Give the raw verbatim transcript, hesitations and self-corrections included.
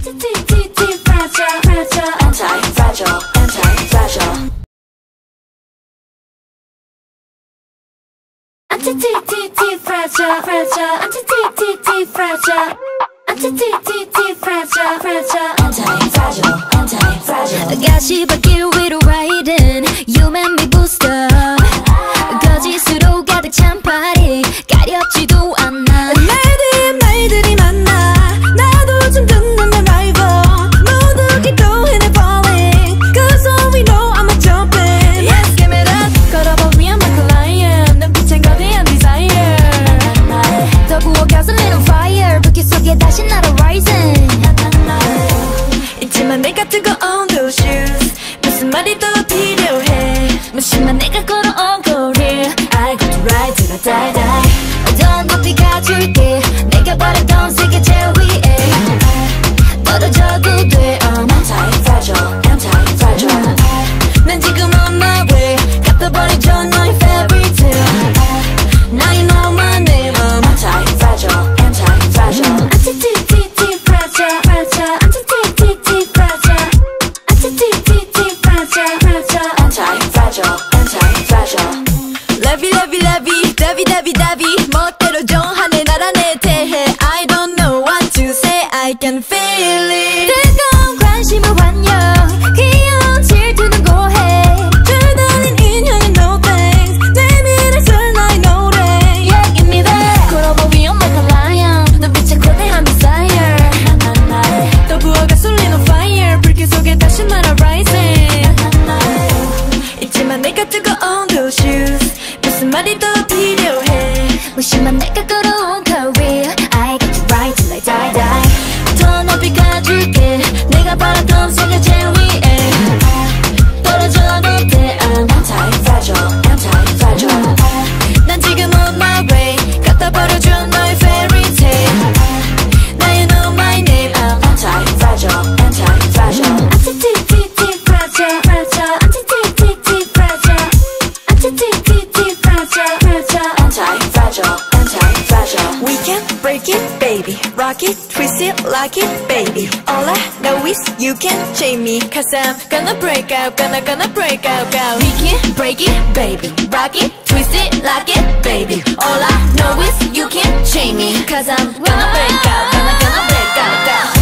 Anti-fragile, anti-fragile, anti-fragile. Anti-fragile, fragile, anti-fragile. Anti-fragile, fragile, anti-fragile, anti-fragile. 가시밭길 위로 riding, you make me boost up. 거짓으로 가득 찬 party, 가렵지도 않아. 말들이 말들이 많아, 나도 좀 듣는 내 rival. 모두 기도해 내 falling, cause all we know I'm a jumping. Yes, give me that, 걸어보면 I'm a lion. 눈빛엔 거대한 desire. 더 부어 gasoline on fire, 불길 속에 다시 날아 rising. 있지만 내가 뜨거운 those shoes, 무슨 말이 더 필요해. 무심한 내가 걸어온 거리, I got to ride till I die die. 더 높이 가줄게, 내가 바랬던 세계 제일 위에. 떨어져도 돼, I'm anti-fragile, anti-fragile. 난 지금 on my way, 갚아버리죠 너의 fairy tale. Now you know my name, I'm anti-fragile, anti-fragile. Anti-fragile, fragile, anti-fragile. Anti-fragile, fragile, anti-fragile, anti-fragile. Lovey, lovey, lovey, lovey, lovey, lovey. 멋대로 정하네 나라 내 대해. I don't know what to say, I can feel it. 뜨거운 관심을 환영, 귀여운 질투는 고해. 줄다린 인형은 no thanks, 내밀었을 나의 노래. Yeah, give me that. 걸어보 we on like a lion, 눈빛에 거대한 desire. 또 부어 가솔린 on fire, 불길 속에 다시 날아 rising. 있지만 내가 뜨거운 those shoes, 무슨 말이 더 필요해. 무심한 내가 걸어온 career, I got to ride till I die die. 더 높이 가줄게, 내가 바랐던 세계 제일 위에. 떨어져도 돼, I'm anti-fragile, anti-fragile. 난 지금 on my way, 갖다 버려줘 너의 fairy tale. Now you know my name, I'm anti-fragile, anti-fragile. Anti-fragile, fragile, anti-fragile. Anti-fragile, fragile, anti-fragile, anti-fragile. We can break it, baby, rock it, twist it, like it, baby. All I know is you can chain me, cause I'm gonna break out, gonna, gonna break out, out. We can break it, baby, rock it, twist it, like it, baby. All I know is you can chain me, cause I'm gonna break out, gonna, gonna break out, out.